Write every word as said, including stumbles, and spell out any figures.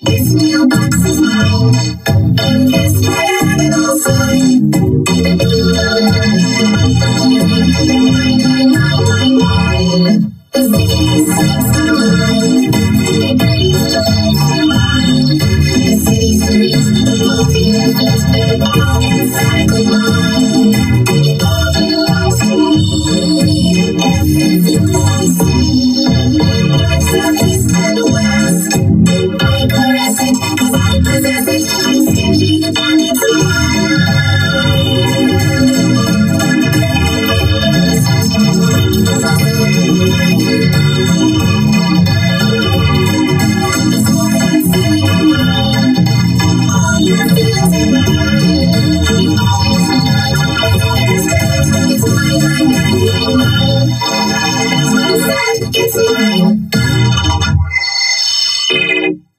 This mailbox is mine. It's tired of flying. Nine, nine, nine, nine, nine.